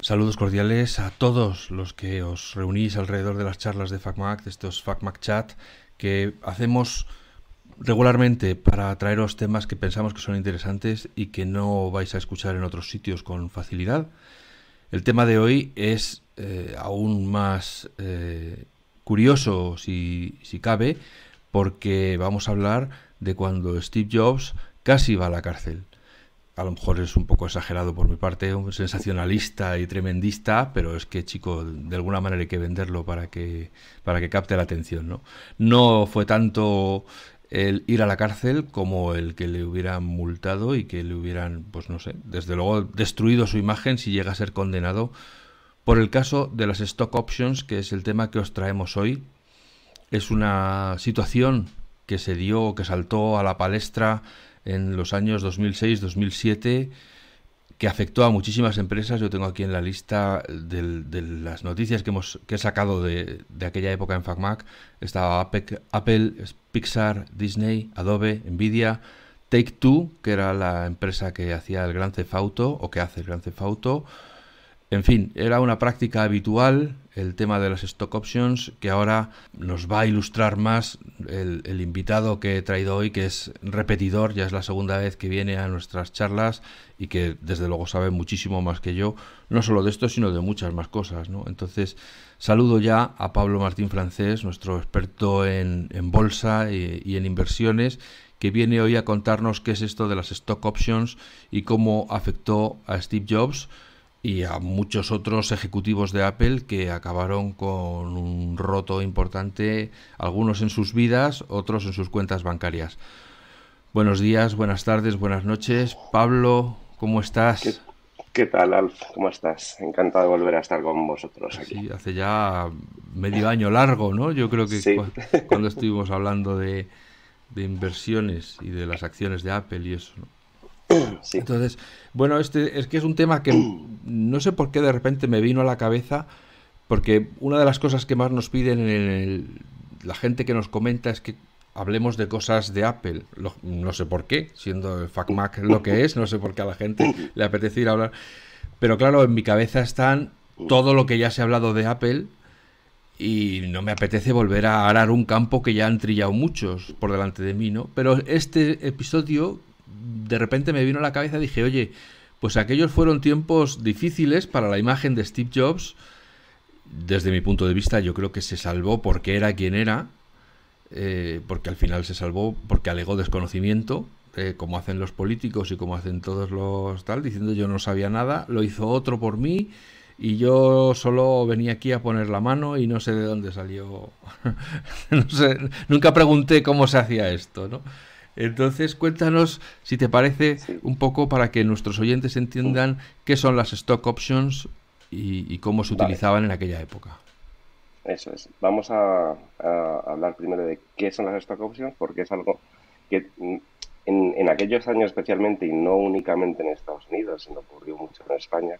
Saludos cordiales a todos los que os reunís alrededor de las charlas de FacMac, de estos FacMac Chat, que hacemos regularmente para traeros temas que pensamos que son interesantes y que no vais a escuchar en otros sitios con facilidad. El tema de hoy es aún más curioso, si cabe, porque vamos a hablar de cuando Steve Jobs casi va a la cárcel. A lo mejor es un poco exagerado por mi parte, un sensacionalista y tremendista, pero es que, chico, de alguna manera hay que venderlo para que capte la atención, ¿no? No fue tanto el ir a la cárcel como el que le hubieran multado y que le hubieran, pues no sé, desde luego destruido su imagen si llega a ser condenado por el caso de las stock options, que es el tema que os traemos hoy. Es una situación que se dio, que saltó a la palestra en los años 2006-2007, que afectó a muchísimas empresas. Yo tengo aquí en la lista de las noticias que he sacado de aquella época en FacMac. Estaba Apple, Pixar, Disney, Adobe, Nvidia, Take-Two, que era la empresa que hacía el Grand Theft Auto, o que hace el Grand Theft Auto. En fin, era una práctica habitual el tema de las stock options, que ahora nos va a ilustrar más el invitado que he traído hoy, que es repetidor, ya es la segunda vez que viene a nuestras charlas y que desde luego sabe muchísimo más que yo, no solo de esto, sino de muchas más cosas, ¿no? Entonces, saludo ya a Pablo Martín Francés, nuestro experto en bolsa y en inversiones, que viene hoy a contarnos qué es esto de las stock options y cómo afectó a Steve Jobs y a muchos otros ejecutivos de Apple que acabaron con un roto importante, algunos en sus vidas, otros en sus cuentas bancarias. Buenos días, buenas tardes, buenas noches. Pablo, ¿cómo ¿Qué, estás? qué tal, Alf? ¿Cómo estás? Encantado de volver a estar con vosotros aquí. Sí, hace ya medio año largo, ¿no? Yo creo que Sí, cuando estuvimos hablando de inversiones y de las acciones de Apple y eso, ¿no? sí. Entonces, bueno, este es que es un tema que no sé por qué de repente me vino a la cabeza, porque una de las cosas que más nos piden la gente que nos comenta es que hablemos de cosas de Apple. No sé por qué, siendo el FacMac lo que es, no sé por qué a la gente le apetece ir a hablar. Pero claro, en mi cabeza están todo lo que ya se ha hablado de Apple y no me apetece volver a arar un campo que ya han trillado muchos por delante de mí, ¿no? Pero este episodio de repente me vino a la cabeza y dije, oye, pues aquellos fueron tiempos difíciles para la imagen de Steve Jobs. Desde mi punto de vista, yo creo que se salvó porque era quien era, porque al final se salvó porque alegó desconocimiento, como hacen los políticos y como hacen todos los tal, diciendo yo no sabía nada, lo hizo otro por mí y yo solo venía aquí a poner la mano y no sé de dónde salió. No sé, nunca pregunté cómo se hacía esto, ¿no? Entonces, cuéntanos, si te parece, Sí. un poco para que nuestros oyentes entiendan qué son las stock options y cómo se Vale, utilizaban en aquella época. eso es. Vamos a hablar primero de qué son las stock options, porque es algo que en aquellos años especialmente, y no únicamente en Estados Unidos, sino ocurrió mucho en España,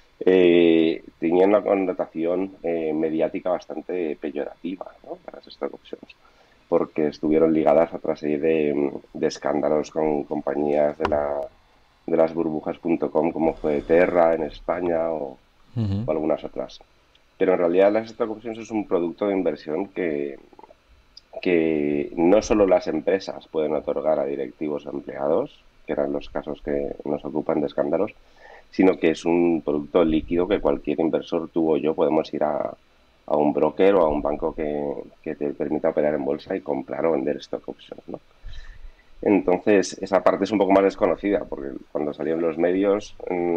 tenían una connotación mediática bastante peyorativa, ¿no? Las stock options, porque estuvieron ligadas a otra serie de escándalos con compañías de las burbujas.com, como fue Terra en España Ujú. o algunas otras. Pero en realidad las stock options es un producto de inversión que no solo las empresas pueden otorgar a directivos o empleados, que eran los casos que nos ocupan de escándalos, sino que es un producto líquido que cualquier inversor, tú o yo, podemos ir a un broker o a un banco que te permita operar en bolsa y comprar o vender stock options, ¿no? Entonces, esa parte es un poco más desconocida, porque cuando salieron los medios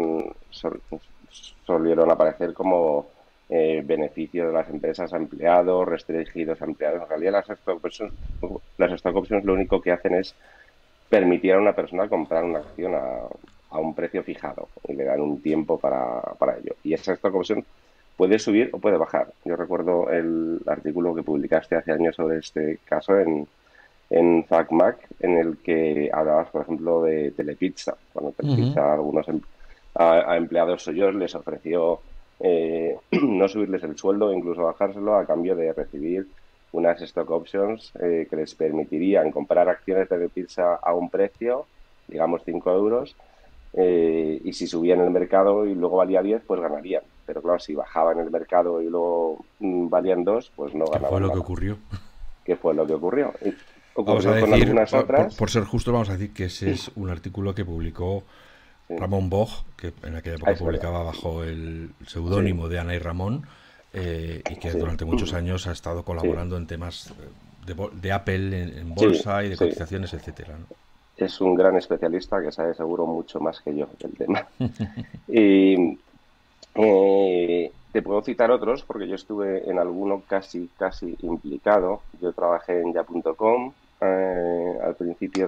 solieron aparecer como beneficios de las empresas a empleados, restringidos a empleados. En realidad, las stock options lo único que hacen es permitir a una persona comprar una acción a un precio fijado y le dan un tiempo para ello. Y esa stock option puede subir o puede bajar. Yo recuerdo el artículo que publicaste hace años sobre este caso en FacMac, en el que hablabas, por ejemplo, de Telepizza. Cuando Ujú. Telepizza a a empleados suyos les ofreció no subirles el sueldo o incluso bajárselo a cambio de recibir unas stock options que les permitirían comprar acciones de Telepizza a un precio, digamos 5 euros, y si subían el mercado y luego valía 10, pues ganarían. pero claro, si bajaba en el mercado y luego valían 2, pues no ¿Qué fue ganaban lo que nada. ocurrió? ¿Qué fue lo que ocurrió? Y Vamos a ocurrió con decir, algunas otras. por ser justo, vamos a decir que ese es un artículo que publicó Sí, Ramón Boj, que en aquella época es verdad. publicaba bajo el Sí, seudónimo de Ana y Ramón, y que sí, durante muchos años ha estado sí, colaborando en temas de Apple en sí, bolsa y de sí. cotizaciones, etcétera, ¿no? Es un gran especialista que sabe seguro mucho más que yo del tema. Y te puedo citar otros porque yo estuve en alguno casi implicado. Yo trabajé en ya.com al principio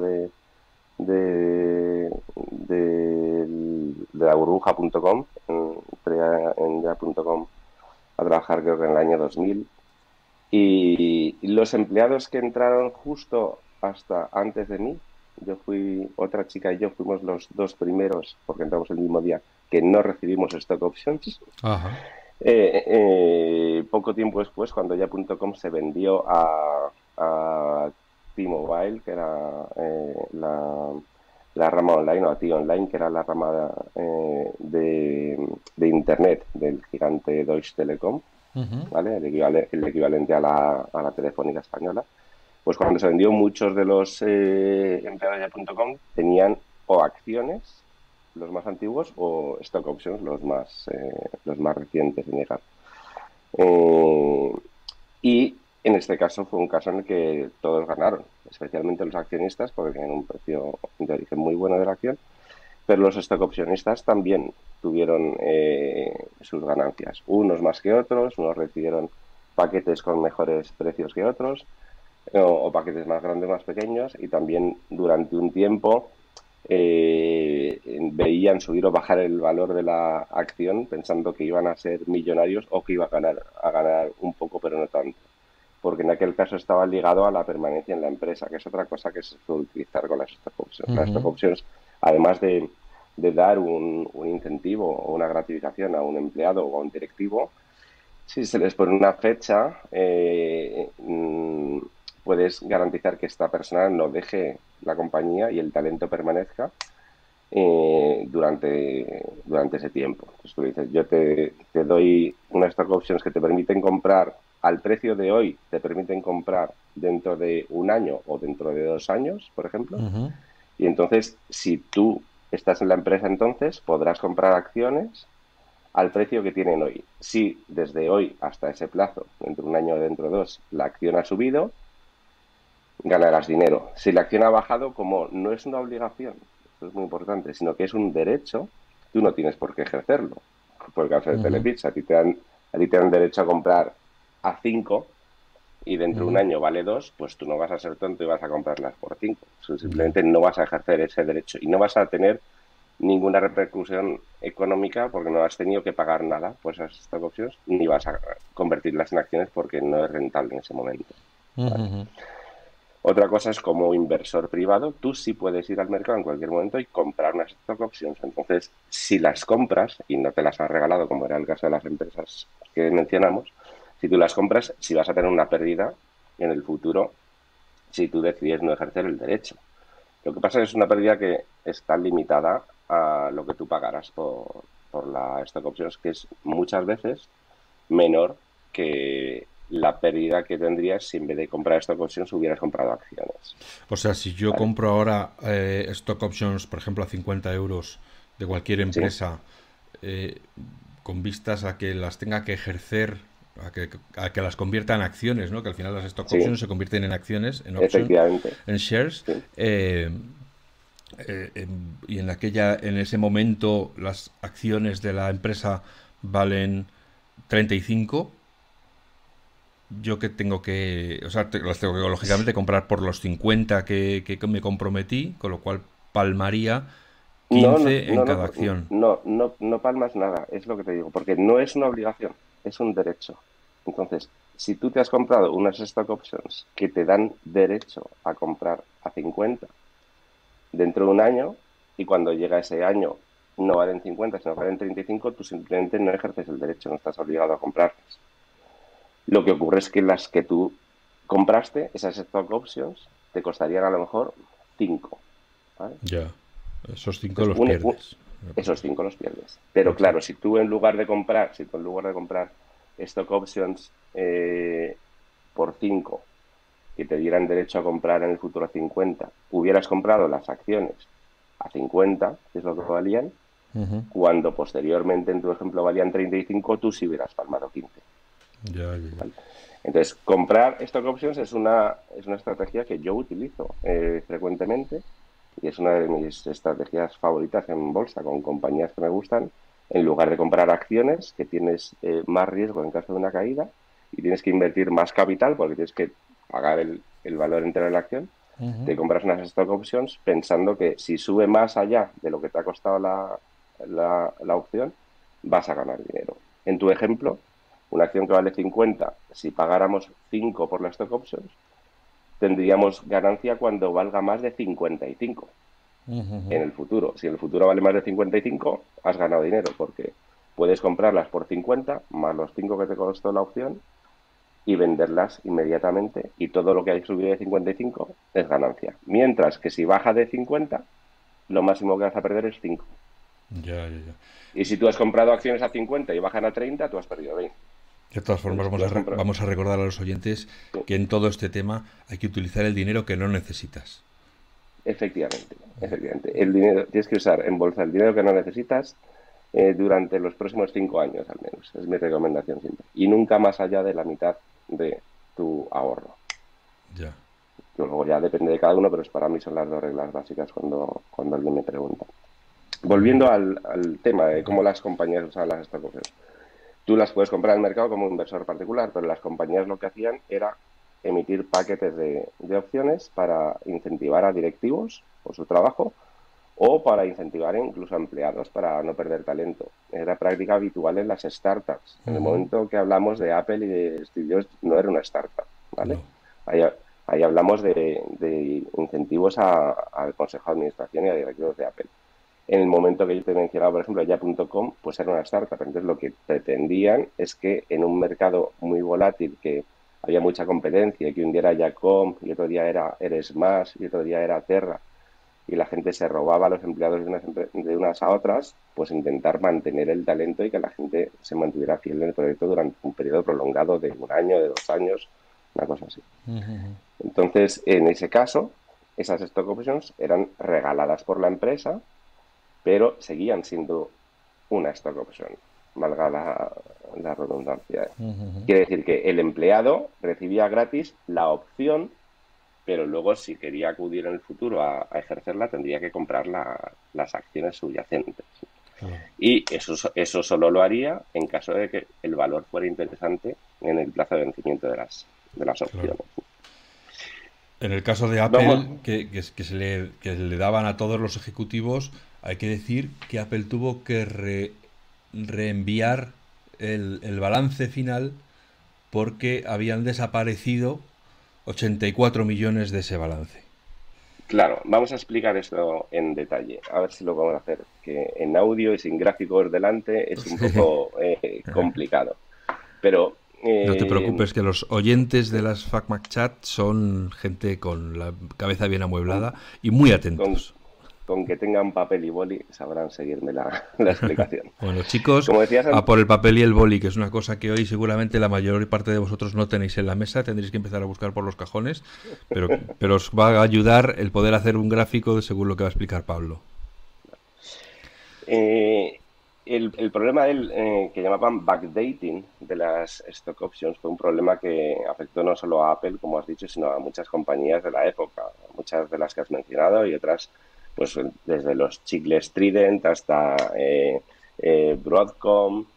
de la burbuja.com. Entré en ya.com a trabajar creo que en el año 2000. Y los empleados que entraron justo hasta antes de mí, otra chica y yo fuimos los dos primeros, porque entramos el mismo día, que no recibimos stock options. Ajá. Poco tiempo después, cuando ya.com se vendió a T-Mobile, que era la rama online, o a T-Online, que era la rama de Internet del gigante Deutsche Telekom, Ujú. ¿vale? El equivalente a la Telefónica española. Pues cuando se vendió, muchos de los empleados de .com tenían o acciones, los más antiguos, o stock options, los más recientes en llegar. Eh, y en este caso fue un caso en el que todos ganaron, especialmente los accionistas, porque tenían un precio de origen muy bueno de la acción, pero los stock opcionistas también tuvieron sus ganancias, unos más que otros, unos recibieron paquetes con mejores precios que otros, o paquetes más grandes, más pequeños, y también durante un tiempo veían subir o bajar el valor de la acción pensando que iban a ser millonarios o que iba a ganar un poco, pero no tanto. Porque en aquel caso estaba ligado a la permanencia en la empresa, que es otra cosa que se suele utilizar con las stock options. Las stock Ujú. options, además de dar un incentivo o una gratificación a un empleado o a un directivo, si se les pone una fecha, puedes garantizar que esta persona no deje la compañía y el talento permanezca durante ese tiempo. Entonces tú dices, yo te doy unas stock options que te permiten comprar al precio de hoy, te permiten comprar dentro de un año o dentro de 2 años, por ejemplo. Ujú. Y entonces, si tú estás en la empresa, entonces podrás comprar acciones al precio que tienen hoy. Si desde hoy hasta ese plazo, dentro de un año o dentro de dos, la acción ha subido, ganarás dinero. Si la acción ha bajado, como no es una obligación, esto es muy importante, sino que es un derecho, tú no tienes por qué ejercerlo. Por el caso de Ujú. Telepizza, a ti te dan derecho a comprar a 5 y dentro de un Ujú. año vale 2, pues tú no vas a ser tonto y vas a comprarlas por 5. Ya. Simplemente no vas a ejercer ese derecho y no vas a tener ninguna repercusión económica porque no has tenido que pagar nada por esas stock options ni vas a convertirlas en acciones porque no es rentable en ese momento. ¿Vale? Ujú. Otra cosa es como inversor privado, tú sí puedes ir al mercado en cualquier momento y comprar unas stock options. Entonces, si las compras y no te las has regalado, como era el caso de las empresas que mencionamos, si tú las compras, si vas a tener una pérdida en el futuro, si tú decides no ejercer el derecho. Lo que pasa es que es una pérdida que está limitada a lo que tú pagarás por la stock options, que es muchas veces menor que la pérdida que tendrías si en vez de comprar stock options hubieras comprado acciones. O sea, si yo ¿Vale? compro ahora stock options, por ejemplo, a 50 euros de cualquier Sí, empresa, eh, con vistas a que las tenga que ejercer, a que las convierta en acciones, ¿no? Que al final las stock sí, options se convierten en acciones, en options, efectivamente. en shares, Sí. eh, y en ese momento las acciones de la empresa valen 35. Yo que tengo que, o sea, las tengo que lógicamente comprar por los 50 que me comprometí, con lo cual palmaría No, no, 15 en no, cada no, acción. no palmas nada, es lo que te digo, porque no es una obligación, es un derecho. Entonces, si tú te has comprado unas stock options que te dan derecho a comprar a 50 dentro de un año, y cuando llega ese año no valen 50, sino valen 35, tú simplemente no ejerces el derecho, no estás obligado a comprarlas. Lo que ocurre es que las que tú compraste, esas stock options, te costarían a lo mejor 5, ¿vale? Ya, esos 5 Entonces, los pierdes. esos 5 los pierdes. Pero claro, si tú en lugar de comprar stock options por 5 que te dieran derecho a comprar en el futuro a 50, hubieras comprado las acciones a 50, que es lo que valían, cuando posteriormente en tu ejemplo valían 35, tú sí hubieras palmado 15. Ya, ya. ¿Vale? Entonces, comprar stock options es una estrategia que yo utilizo frecuentemente y es una de mis estrategias favoritas en bolsa, con compañías que me gustan. En lugar de comprar acciones, que tienes más riesgo en caso de una caída y tienes que invertir más capital porque tienes que pagar el valor entero de la acción, te compras unas stock options pensando que si sube más allá de lo que te ha costado la opción, vas a ganar dinero. En tu ejemplo, una acción que vale 50, si pagáramos 5 por las stock options, tendríamos ganancia cuando valga más de 55 en el futuro. Si en el futuro vale más de 55, has ganado dinero porque puedes comprarlas por 50 más los 5 que te costó la opción y venderlas inmediatamente y todo lo que hay subido de 55 es ganancia. Mientras que si baja de 50, lo máximo que vas a perder es 5. Ya, ya, ya. Y si tú has comprado acciones a 50 y bajan a 30, tú has perdido 20. De todas formas, Entonces, si tú has comprado... vamos a recordar a los oyentes Sí, que en todo este tema hay que utilizar el dinero que no necesitas. efectivamente, efectivamente. El dinero, tienes que usar en bolsa el dinero que no necesitas durante los próximos 5 años al menos. Es mi recomendación siempre. Y nunca más allá de la mitad de tu ahorro. Ya. Que luego ya depende de cada uno, pero para mí son las 2 reglas básicas cuando alguien me pregunta. Volviendo al tema de cómo las compañías usaban las stock options. Tú las puedes comprar en el mercado como inversor particular, pero las compañías lo que hacían era emitir paquetes de opciones para incentivar a directivos por su trabajo o para incentivar incluso a empleados para no perder talento. Era práctica habitual en las startups. En el momento que hablamos de Apple y de Steve Jobs, no era una startup, ¿vale? No. Ahí hablamos de incentivos al consejo de administración y a directivos de Apple. En el momento que yo te he mencionado, por ejemplo, ya.com, pues era una startup. Entonces lo que pretendían es que en un mercado muy volátil, que había mucha competencia, que un día era ya.com y otro día era Eresmas y otro día era Terra, y la gente se robaba a los empleados de unas a otras, pues intentar mantener el talento y que la gente se mantuviera fiel en el proyecto durante un periodo prolongado de 1 año, de 2 años, una cosa así. Entonces, en ese caso, esas stock options eran regaladas por la empresa, pero seguían siendo una stock option, valga la redundancia. Quiere decir que el empleado recibía gratis la opción, pero luego si quería acudir en el futuro a ejercerla tendría que comprar las acciones subyacentes. Y eso solo lo haría en caso de que el valor fuera interesante en el plazo de vencimiento de las opciones. En el caso de Vamos, Apple, que le daban a todos los ejecutivos, hay que decir que Apple tuvo que reenviar el balance final porque habían desaparecido 84 millones de ese balance. claro, vamos a explicar esto en detalle, a ver si lo vamos a hacer, que en audio y sin gráficos delante es un poco complicado. Pero No te preocupes, que los oyentes de las FacMac Chat son gente con la cabeza bien amueblada y muy con, atentos. con que tengan papel y boli sabrán seguirme la explicación. Bueno, chicos, Como decías a por el papel y el boli, que es una cosa que hoy seguramente la mayor parte de vosotros no tenéis en la mesa, tendréis que empezar a buscar por los cajones, pero os va a ayudar el poder hacer un gráfico según lo que va a explicar Pablo. Eh, el problema que llamaban backdating de las stock options fue un problema que afectó no solo a Apple, como has dicho, sino a muchas compañías de la época, muchas de las que has mencionado y otras, pues desde los chicles Trident hasta Broadcom,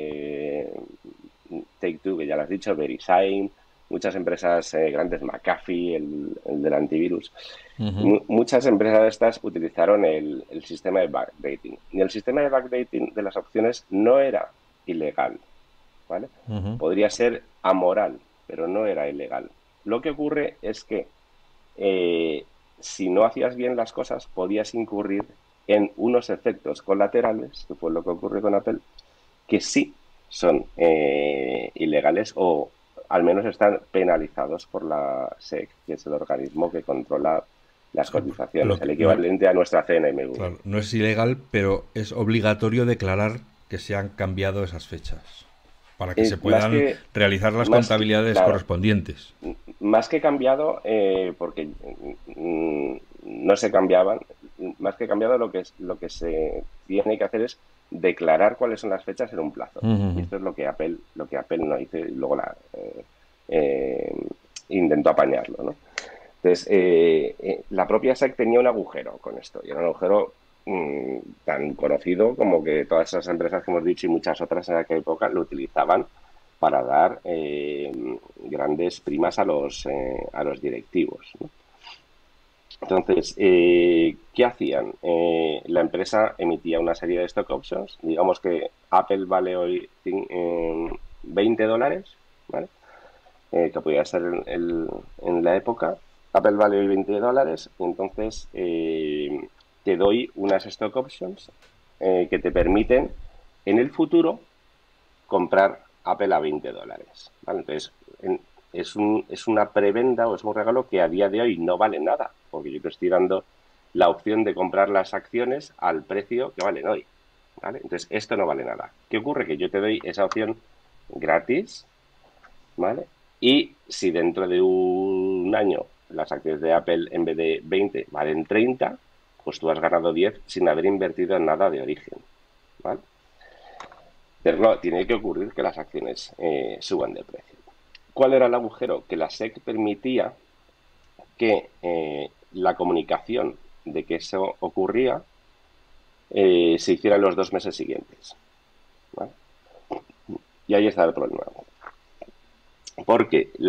Take-Two, que ya lo has dicho, VeriSign, muchas empresas grandes, McAfee, el del antivirus. Muchas empresas de estas utilizaron el sistema de backdating. Y el sistema de backdating de las opciones no era ilegal, ¿vale? Podría ser amoral, pero no era ilegal. Lo que ocurre es que si no hacías bien las cosas, podías incurrir en unos efectos colaterales, que fue lo que ocurrió con Apple, que sí son ilegales o al menos están penalizados por la SEC, que es el organismo que controla las sea, cotizaciones, el equivalente a nuestra CNMV. claro, no es ilegal, pero es obligatorio declarar que se han cambiado esas fechas para que se Más puedan que, realizar las más que, contabilidades claro, correspondientes. más que cambiado, porque no se cambiaban, más que cambiado lo que se tiene que hacer es declarar cuáles son las fechas en un plazo. Y Ujú. esto es lo que Apple no hizo y luego eh, intentó apañarlo, ¿no? Entonces, la propia SEC tenía un agujero con esto, y era un agujero tan conocido como que todas esas empresas que hemos dicho y muchas otras en aquella época lo utilizaban para dar grandes primas a los directivos, ¿no? Entonces, ¿qué hacían? La empresa emitía una serie de stock options. Digamos que Apple vale hoy $20, ¿vale? Que podía ser en la época. Apple vale hoy $20 y entonces te doy unas stock options que te permiten en el futuro comprar Apple a $20, ¿vale? Entonces, es una preventa o es un regalo que a día de hoy no vale nada, porque yo te estoy dando la opción de comprar las acciones al precio que valen hoy, ¿vale? Entonces, esto no vale nada. ¿Qué ocurre? Que yo te doy esa opción gratis, ¿vale? Y si dentro de un año las acciones de Apple en vez de 20 valen 30, pues tú has ganado 10 sin haber invertido en nada de origen, ¿vale? Pero no, tiene que ocurrir que las acciones suban de precio. ¿Cuál era el agujero? Que la SEC permitía que la comunicación de que eso ocurría se hiciera en los 2 meses siguientes, ¿vale? Y ahí está el problema. Porque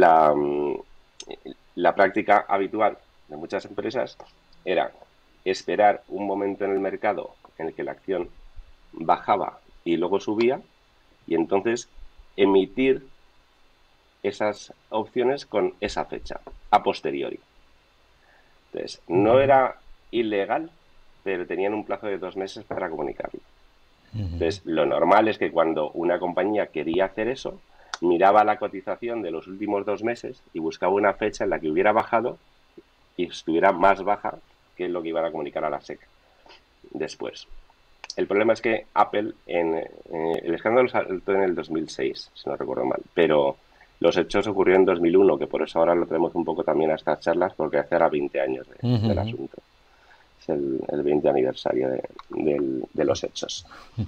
la práctica habitual de muchas empresas era esperar un momento en el mercado en el que la acción bajaba y luego subía, y entonces emitir esas opciones con esa fecha, a posteriori. Entonces, no era ilegal, pero tenían un plazo de 2 meses para comunicarlo. Entonces, lo normal es que cuando una compañía quería hacer eso, miraba la cotización de los últimos 2 meses y buscaba una fecha en la que hubiera bajado y estuviera más baja que lo que iban a comunicar a la SEC después. El problema es que Apple, el escándalo saltó en el 2006, si no recuerdo mal, pero los hechos ocurrieron en 2001, que por eso ahora lo tenemos un poco también a estas charlas, porque hace ahora 20 años del asunto. Es el 20 aniversario de los hechos.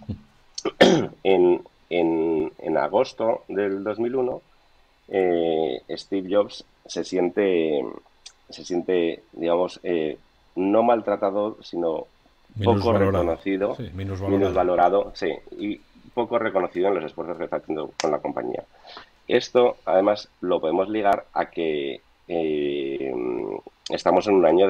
En agosto del 2001, Steve Jobs se siente digamos, no maltratado, sino poco Minusvalorado. reconocido, Sí, minusvalorado. minusvalorado, sí, y poco reconocido en los esfuerzos que está haciendo con la compañía. Esto, además, lo podemos ligar a que estamos en un año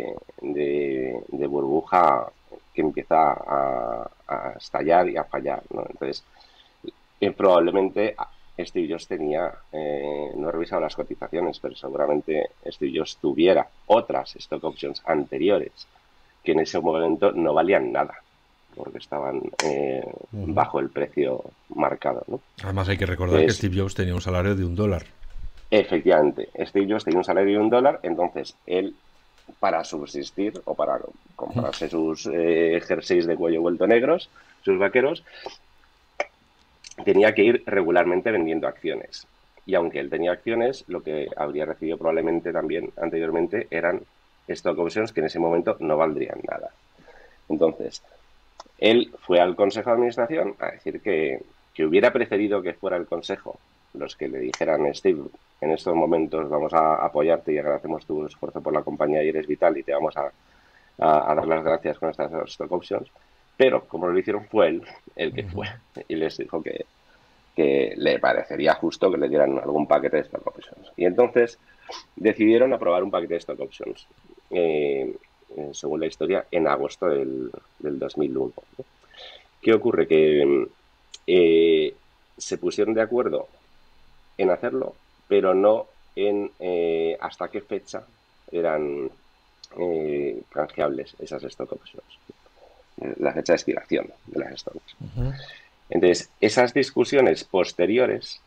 de burbuja que empieza a estallar y a fallar, ¿no? Entonces, probablemente Steve Jobs tenía, no he revisado las cotizaciones, pero seguramente Steve Jobs tuviera otras stock options anteriores que en ese momento no valían nada, porque estaban bajo el precio marcado, ¿no? Además hay que recordar que Entonces, Steve Jobs tenía un salario de $1. efectivamente, Steve Jobs tenía un salario de $1, entonces él, para subsistir o para comprarse sus jerseys de cuello vuelto negros, sus vaqueros, tenía que ir regularmente vendiendo acciones. Y aunque él tenía acciones, lo que habría recibido probablemente también anteriormente eran stock options que en ese momento no valdrían nada. Entonces, él fue al consejo de administración a decir que hubiera preferido que fuera el consejo los que le dijeran: Steve, en estos momentos vamos a apoyarte y agradecemos tu esfuerzo por la compañía y eres vital y te vamos a dar las gracias con estas stock options. Pero como lo hicieron, fue él el que fue y les dijo que le parecería justo que le dieran algún paquete de stock options. Y entonces decidieron aprobar un paquete de stock options, según la historia, en agosto del 2001. ¿No? ¿Qué ocurre? Que se pusieron de acuerdo en hacerlo, pero no en hasta qué fecha eran canjeables esas stock options, la fecha de expiración de las stocks. Entonces, esas discusiones posteriores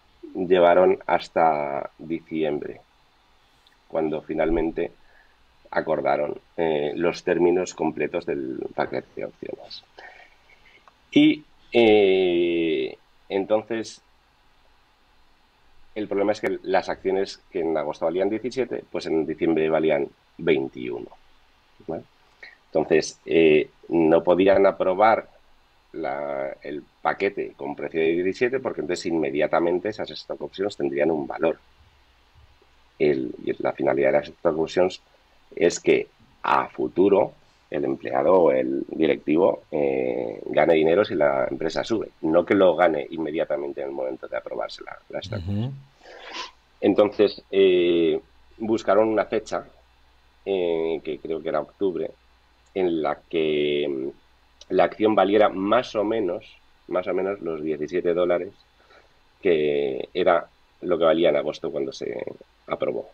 llevaron hasta diciembre, cuando finalmente acordaron los términos completos del paquete de opciones. Y entonces, el problema es que las acciones que en agosto valían 17, pues en diciembre valían 21. ¿Vale? Entonces, no podían aprobar el paquete con precio de 17 porque entonces inmediatamente esas stock options tendrían un valor. Y la finalidad de las stock options es que a futuro el empleado o el directivo gane dinero si la empresa sube, no que lo gane inmediatamente en el momento de aprobarse la stock option. Entonces, buscaron una fecha, que creo que era octubre, en la que la acción valiera más o menos los $17, que era lo que valía en agosto cuando se aprobó.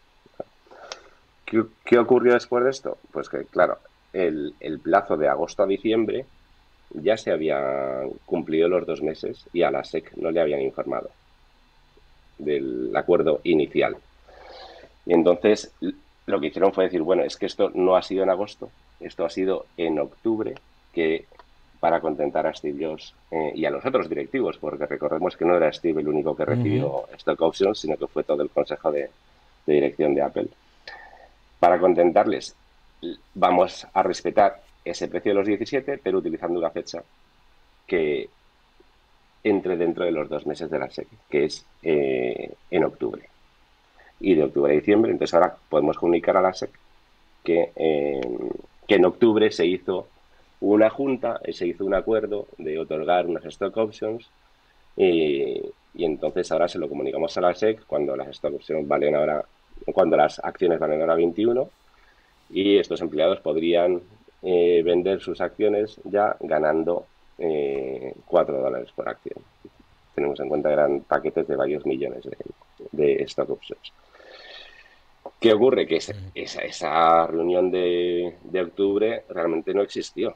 ¿Qué ocurrió después de esto? Pues que, claro, el plazo de agosto a diciembre ya se había cumplido los 2 meses y a la SEC no le habían informado del acuerdo inicial. Y entonces lo que hicieron fue decir, bueno, es que esto no ha sido en agosto, esto ha sido en octubre, que para contentar a Steve Jobs y a los otros directivos, porque recordemos que no era Steve el único que recibió stock options, sino que fue todo el consejo de dirección de Apple. Para contentarles, vamos a respetar ese precio de los 17, pero utilizando una fecha que entre dentro de los 2 meses de la SEC, que es en octubre. Y de octubre a diciembre, entonces ahora podemos comunicar a la SEC que en octubre se hizo una junta, se hizo un acuerdo de otorgar unas stock options y entonces ahora se lo comunicamos a la SEC cuando las stock options valen ahora, cuando las acciones valen ahora 21, y estos empleados podrían vender sus acciones ya ganando $4 por acción. Tenemos en cuenta que eran paquetes de varios millones de stock options. ¿Qué ocurre? Que esa reunión de octubre realmente no existió.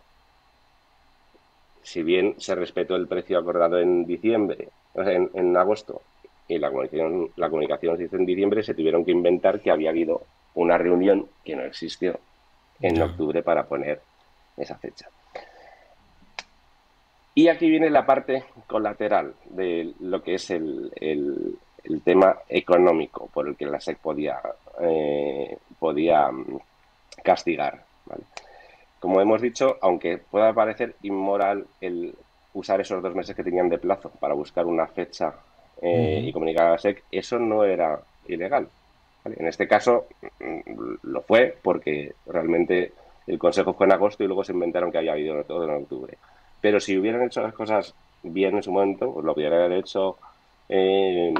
Si bien se respetó el precio acordado en diciembre, o sea, en agosto, y la comunicación se hizo en diciembre, se tuvieron que inventar que había habido una reunión que no existió en octubre para poner esa fecha. Y aquí viene la parte colateral de lo que es el tema económico por el que la SEC podía castigar, ¿vale? Como hemos dicho, aunque pueda parecer inmoral el usar esos 2 meses que tenían de plazo para buscar una fecha y comunicar a la SEC, eso no era ilegal, ¿vale? En este caso lo fue porque realmente el consejo fue en agosto y luego se inventaron que había habido todo en octubre. Pero si hubieran hecho las cosas bien en su momento, pues lo hubieran hecho en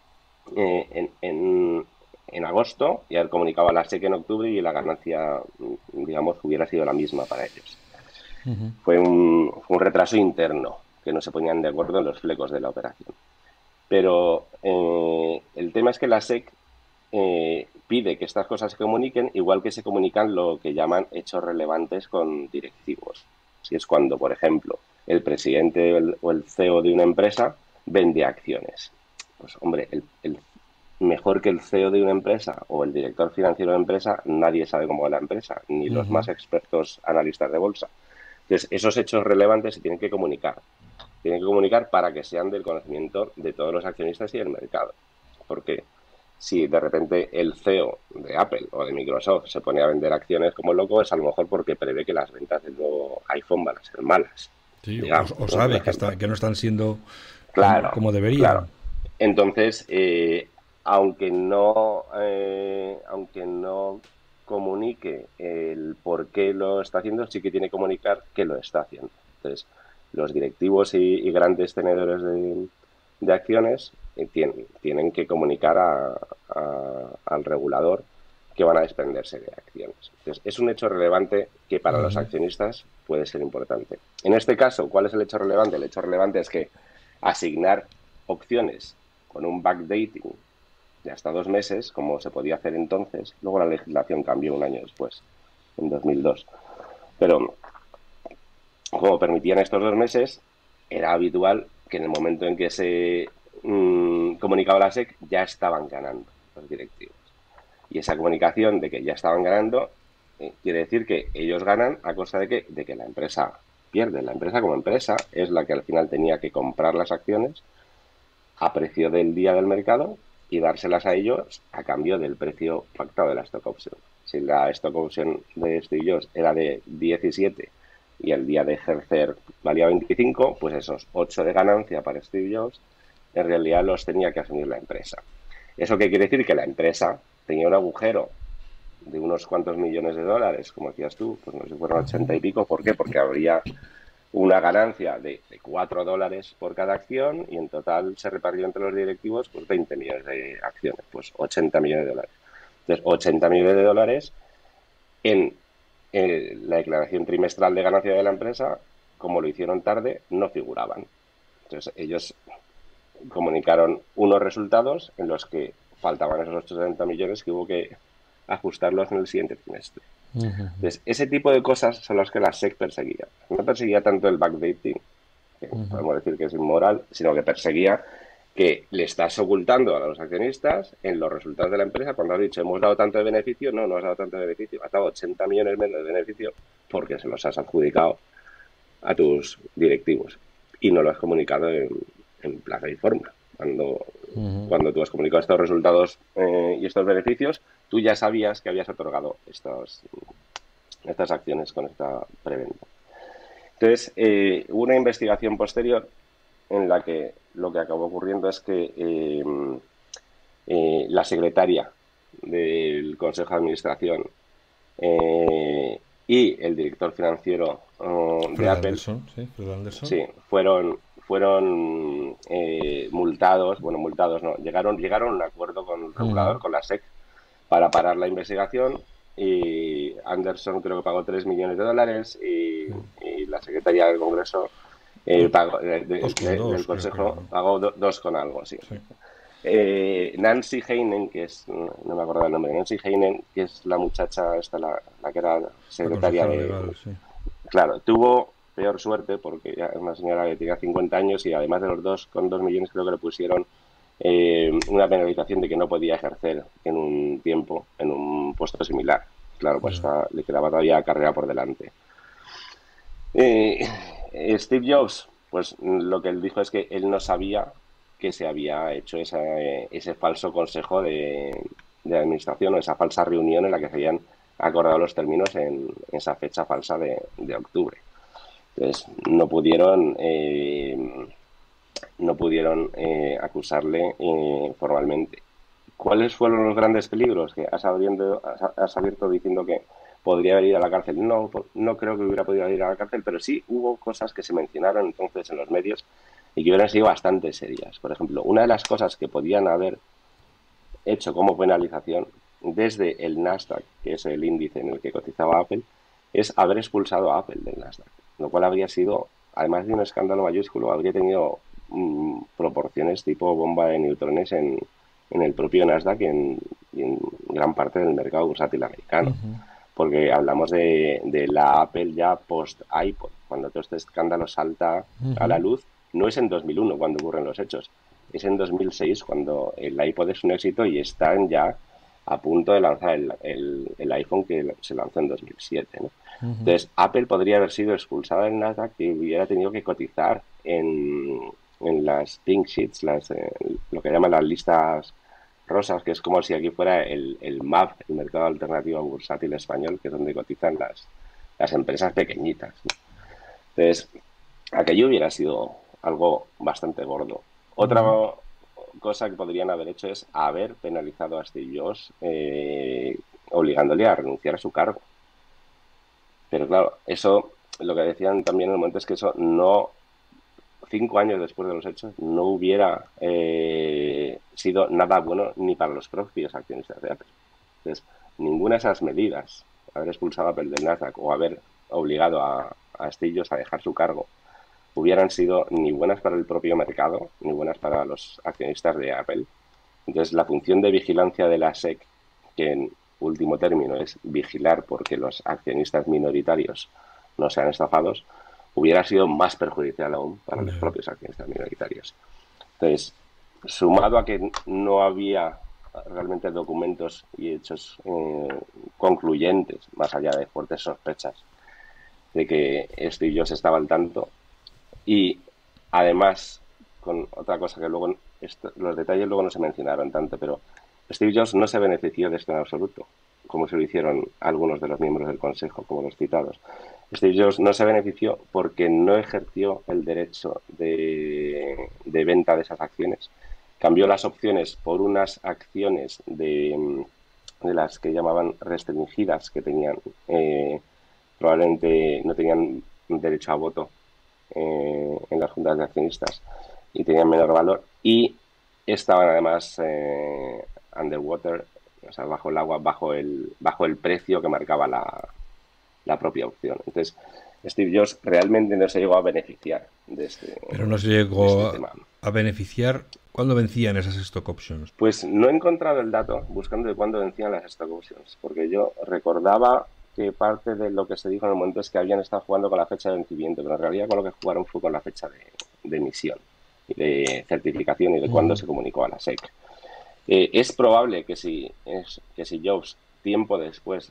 agosto y haber comunicado a la SEC en octubre y la ganancia, digamos, hubiera sido la misma para ellos. Fue un retraso interno, que no se ponían de acuerdo en los flecos de la operación. Pero el tema es que la SEC pide que estas cosas se comuniquen, igual que se comunican lo que llaman hechos relevantes con directivos. Si es cuando, por ejemplo, el presidente o el CEO de una empresa vende acciones. Pues, hombre, mejor que el CEO de una empresa o el director financiero de empresa, nadie sabe cómo va la empresa, ni los más expertos analistas de bolsa. Entonces, esos hechos relevantes se tienen que comunicar. Tienen que comunicar para que sean del conocimiento de todos los accionistas y del mercado. Porque si de repente el CEO de Apple o de Microsoft se pone a vender acciones como loco, es a lo mejor porque prevé que las ventas del nuevo iPhone van a ser malas. Sí, digamos, o sabe que no están siendo como deberían. Claro. Entonces, aunque no comunique el por qué lo está haciendo, sí que tiene que comunicar que lo está haciendo. Entonces, los directivos y grandes tenedores de acciones tienen que comunicar al regulador que van a desprenderse de acciones. Entonces, es un hecho relevante que para los accionistas puede ser importante. En este caso, ¿cuál es el hecho relevante? El hecho relevante es que asignar opciones con un backdating de hasta 2 meses, como se podía hacer entonces, luego la legislación cambió un año después, en 2002. Pero como permitían estos 2 meses, era habitual que en el momento en que se comunicaba la SEC ya estaban ganando los directivos. Y esa comunicación de que ya estaban ganando quiere decir que ellos ganan a costa de que la empresa pierde. La empresa como empresa es la que al final tenía que comprar las acciones a precio del día del mercado y dárselas a ellos a cambio del precio pactado de la stock option. Si la stock option de Steve Jobs era de 17 y el día de ejercer valía 25, pues esos 8 de ganancia para Steve Jobs en realidad los tenía que asumir la empresa. ¿Eso qué quiere decir? Que la empresa tenía un agujero de unos cuantos millones de dólares, como decías tú, pues no sé si fueron 80 y pico. ¿Por qué? Porque habría una ganancia de $4 por cada acción y en total se repartió entre los directivos pues 20 millones de acciones, pues 80 millones de dólares. Entonces, 80 millones de dólares en la declaración trimestral de ganancia de la empresa, como lo hicieron tarde, no figuraban. Entonces, ellos comunicaron unos resultados en los que faltaban esos 80 millones que hubo que ajustarlos en el siguiente trimestre. Entonces, ese tipo de cosas son las que la SEC perseguía. No perseguía tanto el backdating, que podemos decir que es inmoral, sino que perseguía que le estás ocultando a los accionistas en los resultados de la empresa cuando has dicho hemos dado tanto de beneficio. No, no has dado tanto de beneficio, has dado 80 millones menos de beneficio porque se los has adjudicado a tus directivos y no lo has comunicado en plaza y forma. Cuando tú has comunicado estos resultados y estos beneficios, tú ya sabías que habías otorgado estas acciones con esta preventa. Entonces, hubo una investigación posterior en la que lo que acabó ocurriendo es que la secretaria del Consejo de Administración y el director financiero de Apple, Anderson, ¿sí? Fred Anderson. Sí, fueron multados, bueno, multados no, llegaron a un acuerdo con el regulador, con la SEC, para parar la investigación, y Anderson creo que pagó $3 millones y la secretaria del Congreso del Consejo pagó 2 con algo, sí. Nancy Heinen, que es, no me acuerdo el nombre, Nancy Heinen, que es la muchacha esta, la que era secretaria de... Legal, sí. Claro, tuvo peor suerte porque ya es una señora que tenía 50 años y además de los 2,2 millones creo que le pusieron una penalización de que no podía ejercer en un tiempo en un puesto similar. Claro, pues le quedaba todavía carrera por delante. Steve Jobs, pues lo que él dijo es que él no sabía que se había hecho ese falso consejo de administración o esa falsa reunión en la que se habían acordado los términos en esa fecha falsa de octubre. Entonces, no pudieron acusarle formalmente. ¿Cuáles fueron los grandes peligros? Que has abierto diciendo que podría haber ido a la cárcel. No creo que hubiera podido ir a la cárcel, pero sí hubo cosas que se mencionaron entonces en los medios y que hubieran sido bastante serias. Por ejemplo, una de las cosas que podían haber hecho como penalización desde el Nasdaq, que es el índice en el que cotizaba Apple, es haber expulsado a Apple del Nasdaq, lo cual habría sido, además de un escándalo mayúsculo, habría tenido proporciones tipo bomba de neutrones en el propio Nasdaq y en gran parte del mercado bursátil americano. Porque hablamos de la Apple ya post-iPod, cuando todo este escándalo salta a la luz. No es en 2001 cuando ocurren los hechos, es en 2006 cuando el iPod es un éxito y están ya a punto de lanzar el iPhone que se lanzó en 2007, ¿no? Entonces, Apple podría haber sido expulsada del Nasdaq y hubiera tenido que cotizar en las pink sheets, lo que llaman las listas rosas, que es como si aquí fuera el MAB, el mercado alternativo bursátil español, que es donde cotizan las empresas pequeñitas, ¿no? Entonces, aquello hubiera sido algo bastante gordo. Otra cosa que podrían haber hecho es haber penalizado a Steve Jobs obligándole a renunciar a su cargo. Pero claro, eso, lo que decían también en el momento es que eso no, 5 años después de los hechos, no hubiera sido nada bueno ni para los propios accionistas de Apple. Entonces, ninguna de esas medidas, haber expulsado a Apple del Nasdaq o haber obligado a Steve Jobs a dejar su cargo, hubieran sido ni buenas para el propio mercado, ni buenas para los accionistas de Apple. Entonces, la función de vigilancia de la SEC, que en último término es vigilar porque los accionistas minoritarios no sean estafados, hubiera sido más perjudicial aún para los propios accionistas minoritarios. Entonces, sumado a que no había realmente documentos y hechos concluyentes, más allá de fuertes sospechas de que Steve Jobs estaba al tanto. Y además, con otra cosa que luego, los detalles luego no se mencionaron tanto, pero Steve Jobs no se benefició de esto en absoluto, como se lo hicieron algunos de los miembros del Consejo, como los citados. Steve Jobs no se benefició porque no ejerció el derecho de venta de esas acciones. Cambió las opciones por unas acciones de las que llamaban restringidas, que tenían probablemente no tenían derecho a voto en las juntas de accionistas y tenían menor valor, y estaban además underwater, o sea, bajo el agua, bajo el precio que marcaba la propia opción. Entonces, Steve Jobs realmente no se llegó a beneficiar de Pero no se llegó tema. a beneficiar cuando vencían esas stock options. Pues no he encontrado el dato buscando de cuándo vencían las stock options, porque yo recordaba que parte de lo que se dijo en el momento es que habían estado jugando con la fecha de vencimiento, pero en realidad con lo que jugaron fue con la fecha de emisión y de certificación y de cuándo se comunicó a la SEC. Es probable que si Jobs tiempo después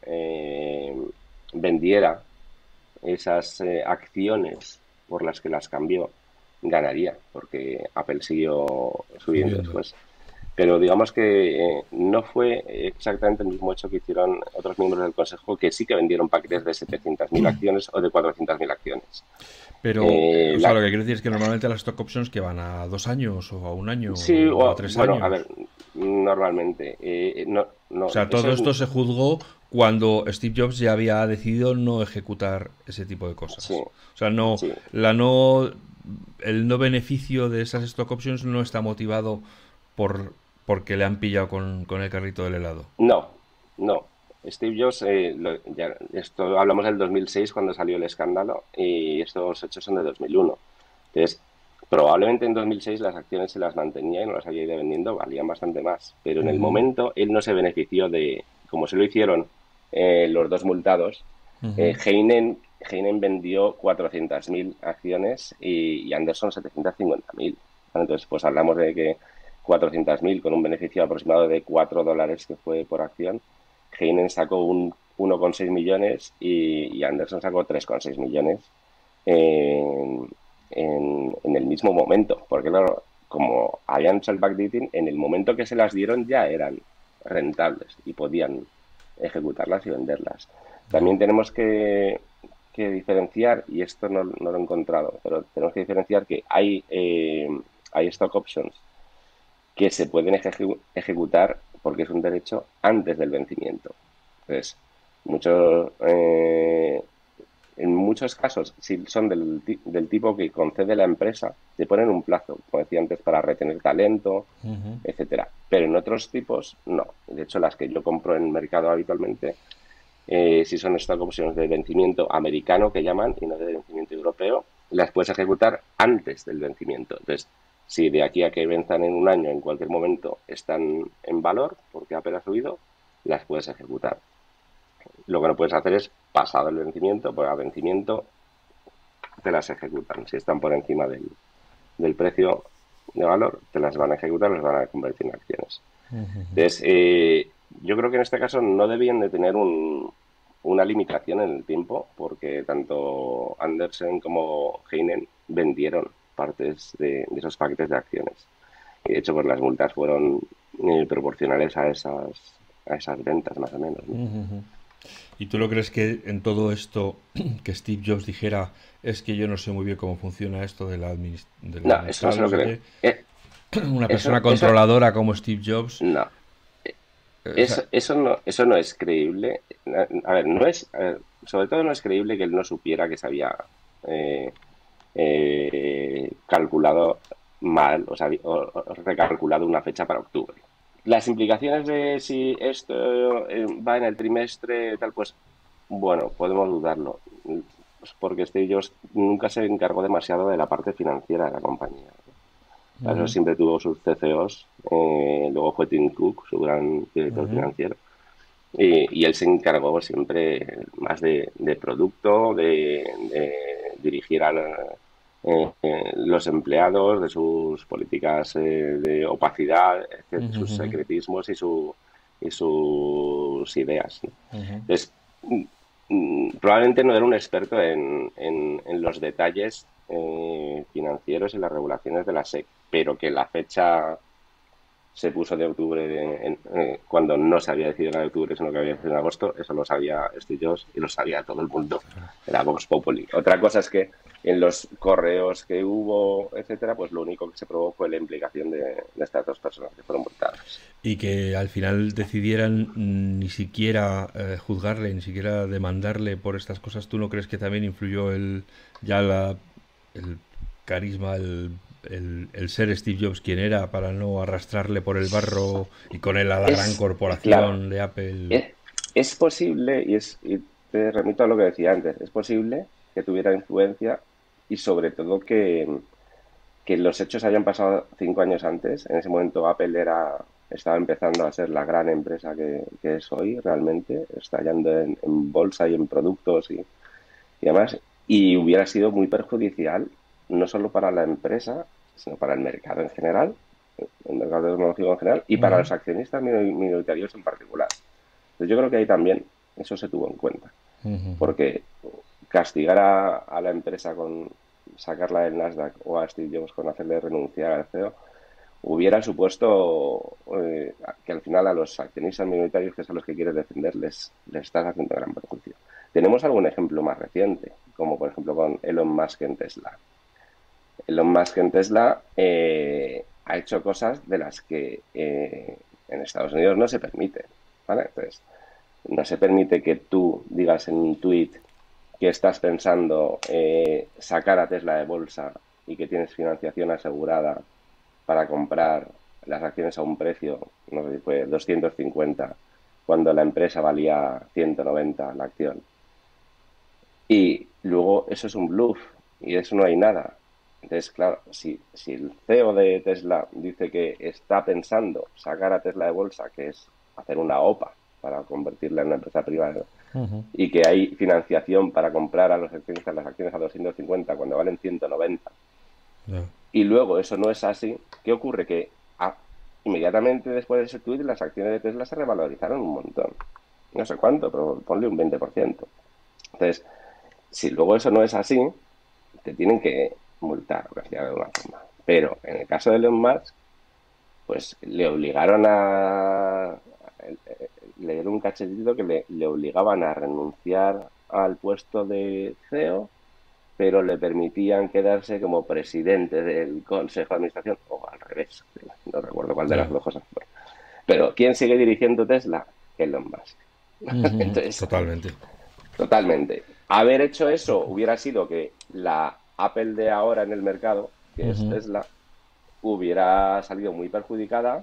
vendiera esas acciones por las que las cambió, ganaría, porque Apple siguió subiendo después. Pero digamos que no fue exactamente el mismo hecho que hicieron otros miembros del Consejo, que sí que vendieron paquetes de 700.000 acciones o de 400.000 acciones. Pero, o sea, lo que quiero decir es que normalmente las stock options que van a 2 años o a 1 año sí, o a 3 bueno, años. a ver, normalmente. No, o sea, todo esto se juzgó cuando Steve Jobs ya había decidido no ejecutar ese tipo de cosas. Sí, o sea, no, sí. el no beneficio de esas stock options no está motivado porque le han pillado con el carrito del helado. No. Steve Jobs, esto hablamos del 2006 cuando salió el escándalo, y estos hechos son de 2001. Entonces, probablemente en 2006 las acciones se las mantenía y no las había ido vendiendo, valían bastante más. Pero en el momento él no se benefició de, como se lo hicieron los dos multados. Heinen vendió 400.000 acciones y Anderson 750.000. Entonces, pues hablamos de que 400.000 con un beneficio aproximado de $4 que fue por acción. Heinen sacó un 1,6 millones y Anderson sacó 3,6 millones en el mismo momento, porque claro, como habían hecho el backdating, en el momento que se las dieron ya eran rentables y podían ejecutarlas y venderlas. También tenemos que diferenciar, y esto no lo he encontrado, pero tenemos que diferenciar que hay stock options que se pueden ejecutar porque es un derecho antes del vencimiento. Entonces, en muchos casos, si son del tipo que concede la empresa, te ponen un plazo, como decía antes, para retener talento, etcétera. Pero en otros tipos, no. De hecho, las que yo compro en el mercado habitualmente, si son stock options de vencimiento americano, que llaman, y no de vencimiento europeo, las puedes ejecutar antes del vencimiento. Entonces, si de aquí a que venzan en un año, en cualquier momento, están en valor, porque Apple ha subido, las puedes ejecutar. Lo que no puedes hacer es, pasado el vencimiento, pues a vencimiento te las ejecutan. Si están por encima del precio de valor, te las van a ejecutar, las van a convertir en acciones. Entonces, yo creo que en este caso no debían de tener una limitación en el tiempo, porque tanto Andersen como Heinen vendieron partes de esos paquetes de acciones. Y de hecho, pues las multas fueron proporcionales a esas ventas, más o menos, ¿no? ¿Y tú lo crees que en todo esto que Steve Jobs dijera es que yo no sé muy bien cómo funciona esto de la No, eso no se lo creo. Una persona controladora como Steve Jobs? No. Eso no es creíble. A ver, sobre todo no es creíble que él no supiera que se había calculado mal, o recalculado una fecha para octubre. Las implicaciones de si esto va en el trimestre tal, pues bueno, podemos dudarlo, pues porque Steve Jobs nunca se encargó demasiado de la parte financiera de la compañía. Eso siempre tuvo sus CFOs, luego fue Tim Cook, su gran director financiero, y él se encargó siempre más de producto, de dirigir los empleados, de sus políticas de opacidad, de sus secretismos y sus ideas, ¿no? Entonces, probablemente no era un experto en los detalles financieros y las regulaciones de la SEC, pero que la fecha se puso de octubre cuando no se había decidido en octubre, sino que había decidido en agosto. Eso lo sabía Steve Jobs y lo sabía todo el mundo. Era Vox Populi. Otra cosa es que en los correos que hubo, etcétera, pues lo único que se probó fue la implicación de estas dos personas que fueron multadas. Y que al final decidieran ni siquiera juzgarle, ni siquiera demandarle por estas cosas. ¿Tú no crees que también influyó el carisma, el ser Steve Jobs quien era, para no arrastrarle por el barro y con él a la gran Claro, corporación de Apple? es posible, y te remito a lo que decía antes, es posible que tuviera influencia y sobre todo que los hechos hayan pasado 5 años antes. En ese momento Apple estaba empezando a ser la gran empresa que es hoy realmente, estallando en bolsa y en productos y demás, y hubiera sido muy perjudicial, no solo para la empresa, sino para el mercado en general, el mercado tecnológico en general, y para los accionistas minoritarios en particular. Entonces yo creo que ahí también eso se tuvo en cuenta, porque castigar a la empresa con sacarla del Nasdaq o a Steve Jobs con hacerle renunciar al CEO hubiera supuesto que al final a los accionistas minoritarios, que son los que quieres defender, les estás haciendo gran perjuicio. Tenemos algún ejemplo más reciente, como por ejemplo con Elon Musk en Tesla. Elon Musk en Tesla ha hecho cosas de las que en Estados Unidos no se permite, ¿vale? Entonces, no se permite que tú digas en un tweet que estás pensando sacar a Tesla de bolsa y que tienes financiación asegurada para comprar las acciones a un precio, no sé si fue 250, cuando la empresa valía 190 la acción. Y luego eso es un bluff y de eso no hay nada. Entonces, claro, si el CEO de Tesla dice que está pensando sacar a Tesla de bolsa, que es hacer una OPA para convertirla en una empresa privada, y que hay financiación para comprar a los accionistas las acciones a 250 cuando valen 190, No. y luego eso no es así, ¿qué ocurre? Que inmediatamente después de ese tuit las acciones de Tesla se revalorizaron un montón. No sé cuánto, pero ponle un 20%. Entonces, si luego eso no es así, te tienen que multar, por decirlo de alguna forma. Pero en el caso de Elon Musk, pues le obligaron le dieron un cachetito que le obligaban a renunciar al puesto de CEO, pero le permitían quedarse como presidente del Consejo de Administración, o al revés, no recuerdo cuál de las dos cosas fue. Pero ¿quién sigue dirigiendo Tesla? Elon Musk. Entonces, Totalmente. totalmente. Haber hecho eso hubiera sido que la Apple de ahora en el mercado, que es Tesla, hubiera salido muy perjudicada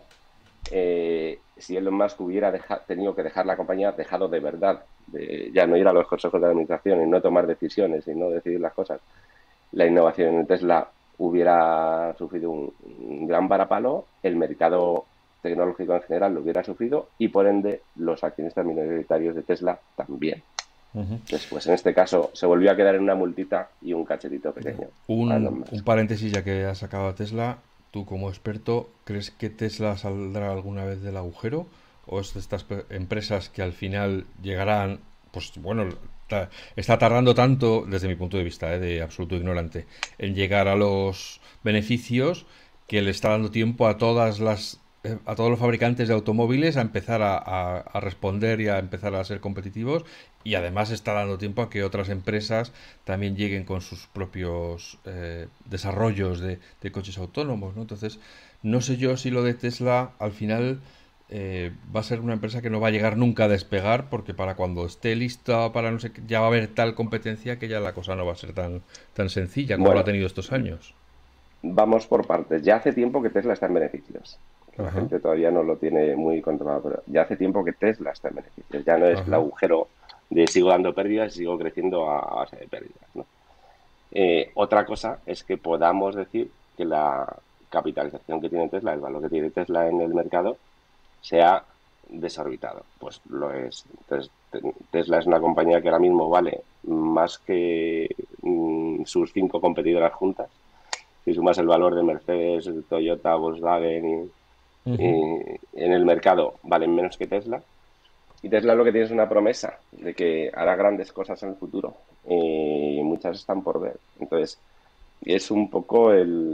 si Elon Musk hubiera tenido que dejar la compañía, dejado de verdad, de ya no ir a los consejos de administración y no tomar decisiones y no decidir las cosas. La innovación en Tesla hubiera sufrido un gran varapalo, el mercado tecnológico en general lo hubiera sufrido y por ende los accionistas minoritarios de Tesla también. Después, en este caso, se volvió a quedar en una multita y un cachetito pequeño. Un paréntesis, ya que has sacado a Tesla, tú como experto, ¿crees que Tesla saldrá alguna vez del agujero? ¿O es de estas empresas que al final llegarán, pues bueno, está tardando tanto, desde mi punto de vista, de absoluto ignorante, en llegar a los beneficios, que le está dando tiempo a a todos los fabricantes de automóviles a empezar a responder y a empezar a ser competitivos, y además está dando tiempo a que otras empresas también lleguen con sus propios desarrollos de coches autónomos, ¿no? Entonces, no sé yo si lo de Tesla al final va a ser una empresa que no va a llegar nunca a despegar, porque para cuando esté lista para no sé qué, ya va a haber tal competencia que ya la cosa no va a ser tan sencilla como lo ha Bueno, tenido estos años. vamos por partes. Ya hace tiempo que Tesla está en beneficios. La Ajá, gente todavía no lo tiene muy controlado, pero ya hace tiempo que Tesla está en beneficios. Ya no es el ajá. agujero de sigo dando pérdidas y sigo creciendo a base de pérdidas, ¿no? Otra cosa es que podamos decir que la capitalización que tiene Tesla, el valor que tiene Tesla en el mercado, sea desorbitado. Pues lo es. Entonces, Tesla es una compañía que ahora mismo vale más que sus 5 competidoras juntas. Si sumas el valor de Mercedes, Toyota, Volkswagen y en el mercado valen menos que Tesla. Y Tesla lo que tiene es una promesa de que hará grandes cosas en el futuro y muchas están por ver. Entonces, es un poco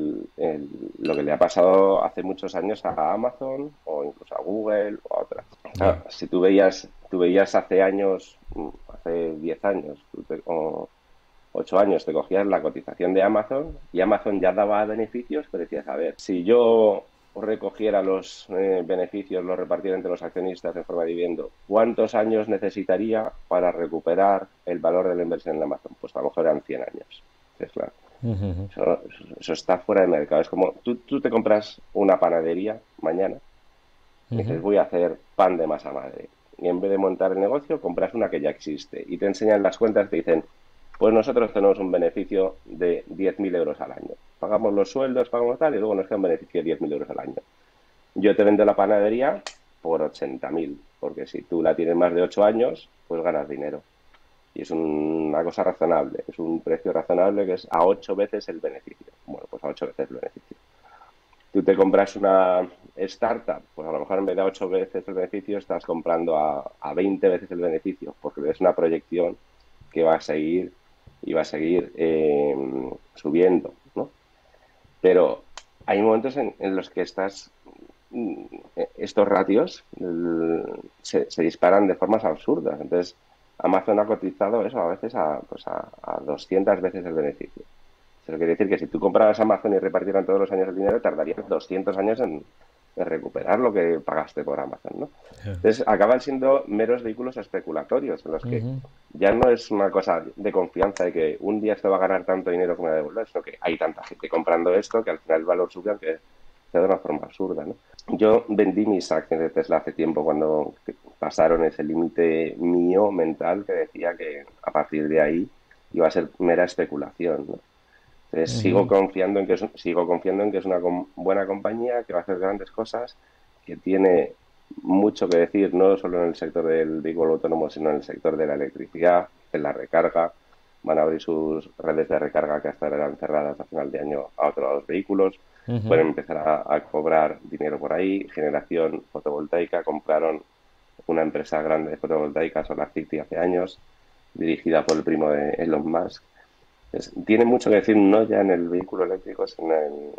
lo que le ha pasado hace muchos años a Amazon o incluso a Google o a otras. Claro, si tú veías hace años, hace 10 años o 8 años, te cogías la cotización de Amazon y Amazon ya daba beneficios, pero decías, a ver, si yo recogiera los beneficios, los repartiera entre los accionistas en forma de dividendo, ¿cuántos años necesitaría para recuperar el valor de la inversión en Amazon? Pues a lo mejor eran 100 años. Es claro. Eso está fuera de mercado. Es como tú te compras una panadería mañana y dices, voy a hacer pan de masa madre. Y en vez de montar el negocio, compras una que ya existe. Y te enseñan las cuentas y te dicen, pues nosotros tenemos un beneficio de 10.000 euros al año. Pagamos los sueldos, pagamos tal, y luego nos queda un beneficio de 10.000 euros al año. Yo te vendo la panadería por 80.000, porque si tú la tienes más de 8 años, pues ganas dinero. Y es una cosa razonable, es un precio razonable que es a 8 veces el beneficio. Bueno, pues a 8 veces el beneficio. Tú te compras una startup, pues a lo mejor en vez de a 8 veces el beneficio, estás comprando a 20 veces el beneficio, porque es una proyección que va a seguir y va a seguir subiendo, ¿no? Pero hay momentos en los que estos ratios se disparan de formas absurdas. Entonces, Amazon ha cotizado eso a veces a 200 veces el beneficio. Eso quiere decir que si tú compraras Amazon y repartieran todos los años el dinero, tardarías 200 años en recuperar lo que pagaste por Amazon, ¿no? Entonces, acaban siendo meros vehículos especulatorios en los que ya no es una cosa de confianza de que un día esto va a ganar tanto dinero que me va a devolver, sino que hay tanta gente comprando esto que al final el valor sube, aunque sea de una forma absurda, ¿no? Yo vendí mis acciones de Tesla hace tiempo cuando pasaron ese límite mío mental que decía que a partir de ahí iba a ser mera especulación, ¿no? Entonces, sigo confiando en que es una buena compañía, que va a hacer grandes cosas, que tiene mucho que decir, no solo en el sector del vehículo autónomo, sino en el sector de la electricidad, en la recarga. Van a abrir sus redes de recarga que hasta ahora eran cerradas a final de año a otros vehículos. Pueden empezar a cobrar dinero por ahí. Generación fotovoltaica, compraron una empresa grande de fotovoltaica, SolarCity, hace años, dirigida por el primo de Elon Musk. Tiene mucho que decir, no ya en el vehículo eléctrico, sino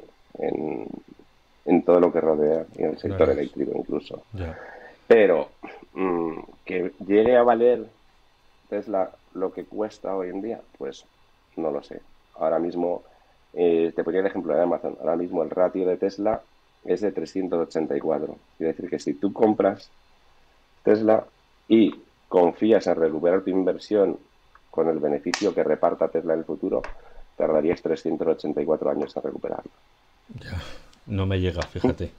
en todo lo que rodea, y en el sector eléctrico incluso. Pero que llegue a valer Tesla lo que cuesta hoy en día, pues no lo sé. Ahora mismo, te ponía el ejemplo de Amazon, ahora mismo el ratio de Tesla es de 384. Quiere decir que si tú compras Tesla y confías en recuperar tu inversión con el beneficio que reparta Tesla en el futuro, tardarías 384 años en recuperarlo. Ya, no me llega, fíjate.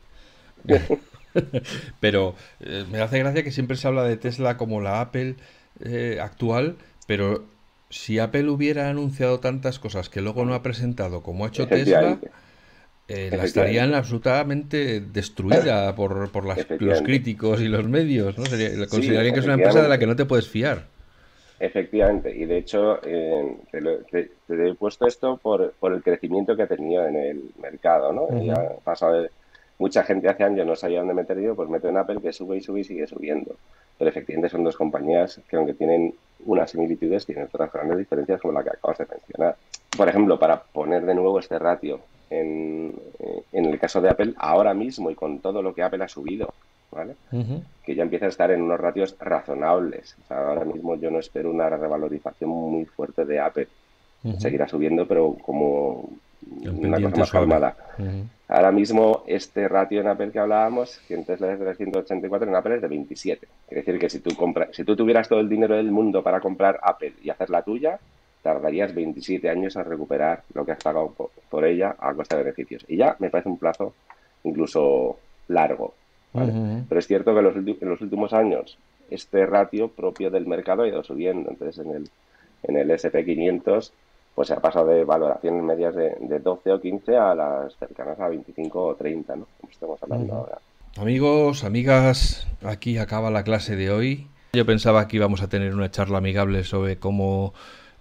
Pero me hace gracia que siempre se habla de Tesla como la Apple actual, pero si Apple hubiera anunciado tantas cosas que luego no ha presentado como ha hecho Tesla, la estarían absolutamente destruida por los críticos y los medios, ¿no? Considerarían que es una empresa de la que no te puedes fiar. Efectivamente, y de hecho te he puesto esto por el crecimiento que ha tenido en el mercado, ¿no? Y ha pasado mucha gente hace años no sabía dónde meter dinero, pues mete en Apple que sube y sube y sigue subiendo. Pero efectivamente son dos compañías que, aunque tienen unas similitudes, tienen otras grandes diferencias como la que acabas de mencionar. Por ejemplo, para poner de nuevo este ratio en el caso de Apple, ahora mismo y con todo lo que Apple ha subido, ¿vale? Que ya empieza a estar en unos ratios razonables. O sea, ahora mismo yo no espero una revalorización muy fuerte de Apple. Seguirá subiendo, pero como una cosa más calmada. Ahora mismo este ratio en Apple que hablábamos, que en Tesla es de 384, en Apple es de 27. Es decir, que si tú tuvieras todo el dinero del mundo para comprar Apple y hacer la tuya, tardarías 27 años en recuperar lo que has pagado por ella a costa de beneficios. Y ya me parece un plazo incluso largo, ¿vale? Pero es cierto que en los últimos años este ratio propio del mercado ha ido subiendo. Entonces en el S&P 500 pues se ha pasado de valoraciones medias de 12 o 15 a las cercanas a 25 o 30, ¿no? Como estamos hablando ahora. Amigos, amigas, aquí acaba la clase de hoy. Yo pensaba que íbamos a tener una charla amigable sobre cómo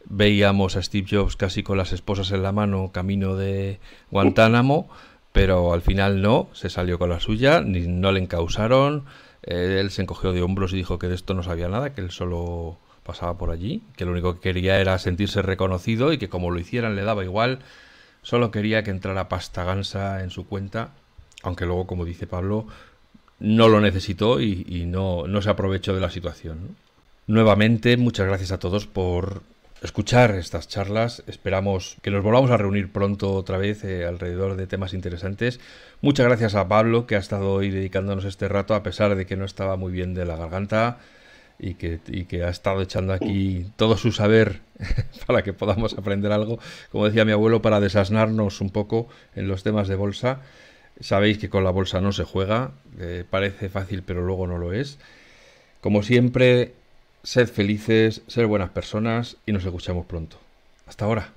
veíamos a Steve Jobs casi con las esposas en la mano camino de Guantánamo, pero al final no, se salió con la suya, ni no le encausaron, él se encogió de hombros y dijo que de esto no sabía nada, que él solo pasaba por allí, que lo único que quería era sentirse reconocido y que como lo hicieran le daba igual, solo quería que entrara pasta gansa en su cuenta, aunque luego, como dice Pablo, no lo necesitó y no se aprovechó de la situación, ¿no? Nuevamente, muchas gracias a todos por escuchar estas charlas. Esperamos que nos volvamos a reunir pronto otra vez alrededor de temas interesantes. Muchas gracias a Pablo, que ha estado hoy dedicándonos este rato, a pesar de que no estaba muy bien de la garganta y que ha estado echando aquí todo su saber para que podamos aprender algo, como decía mi abuelo, para desasnarnos un poco en los temas de bolsa. Sabéis que con la bolsa no se juega, parece fácil pero luego no lo es. Como siempre, sed felices, ser buenas personas y nos escuchamos pronto. Hasta ahora.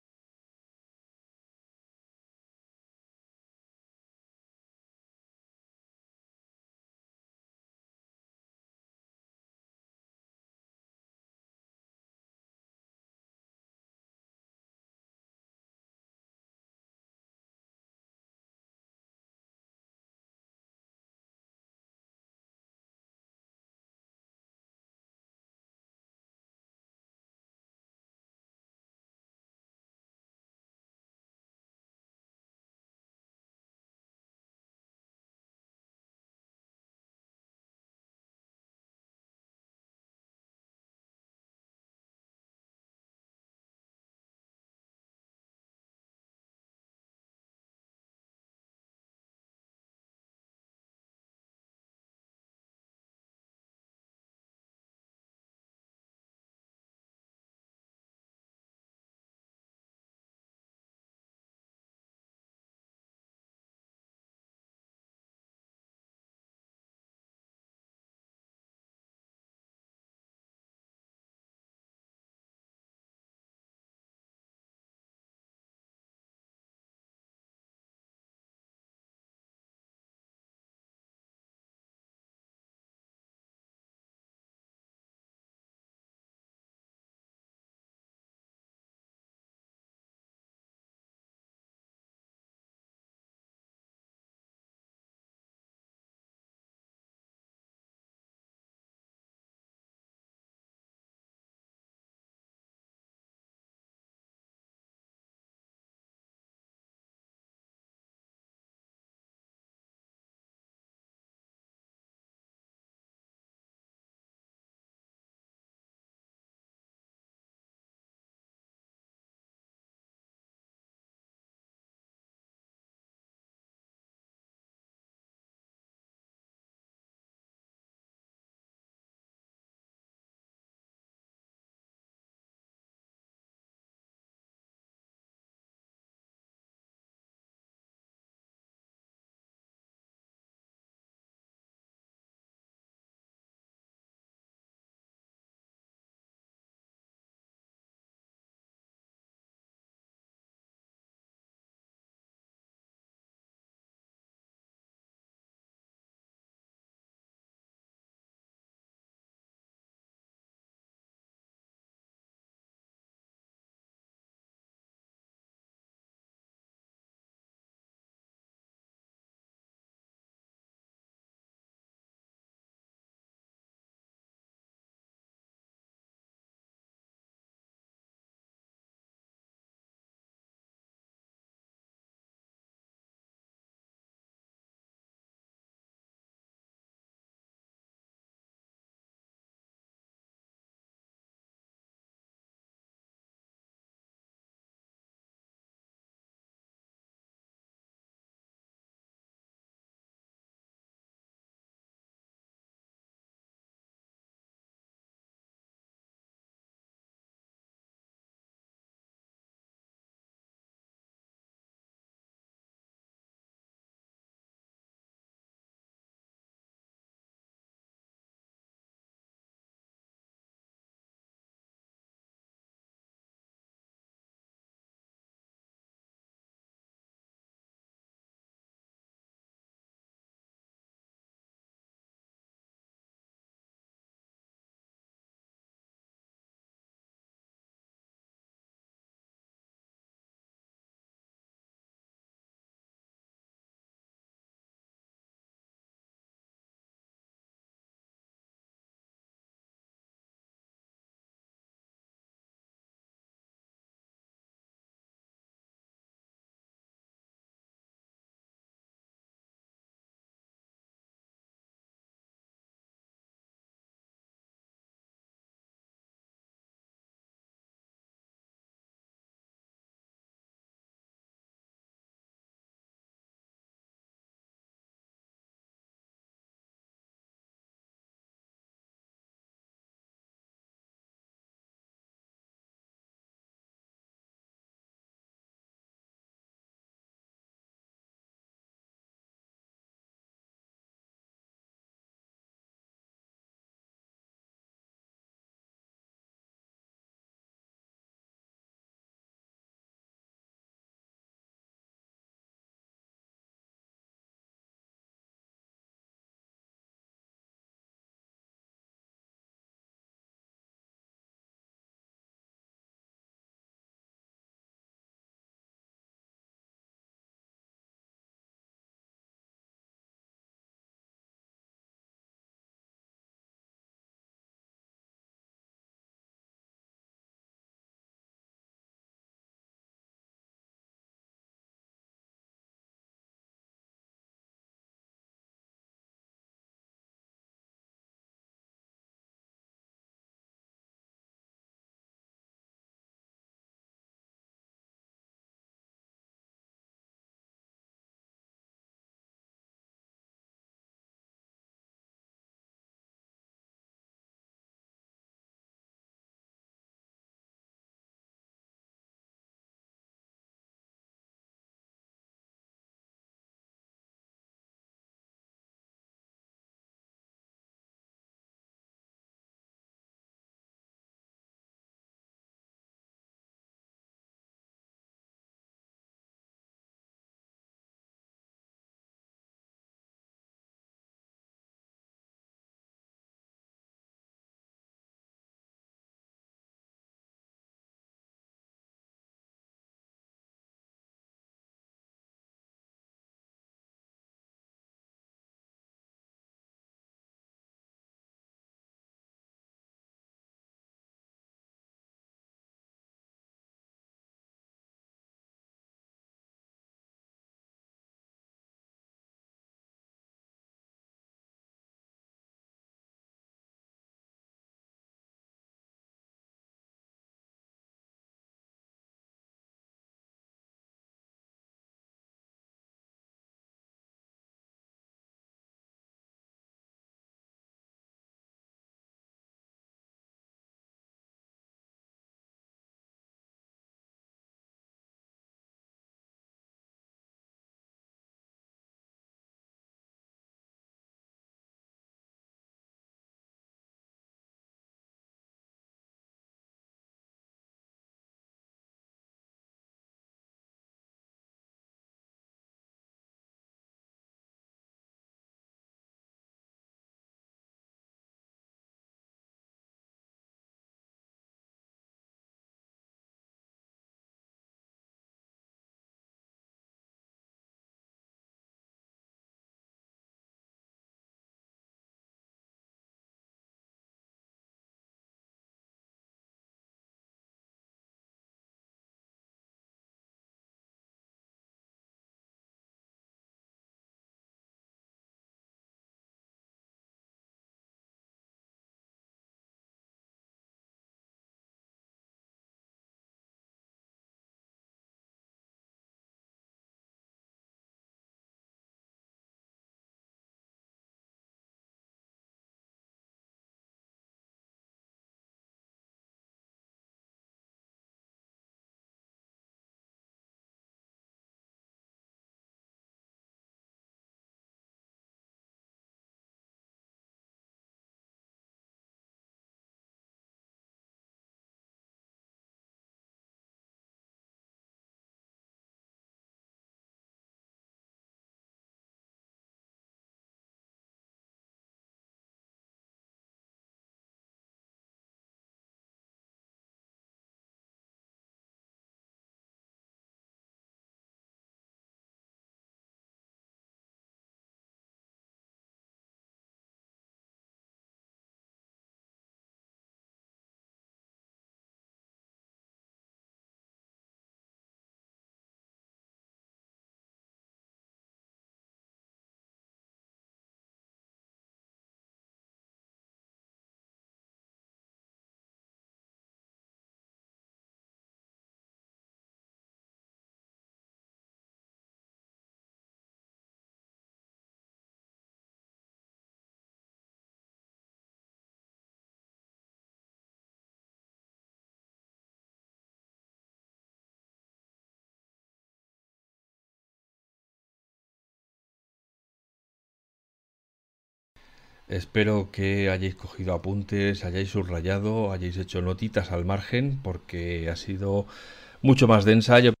Espero que hayáis cogido apuntes, hayáis subrayado, hayáis hecho notitas al margen, porque ha sido mucho más densa. Yo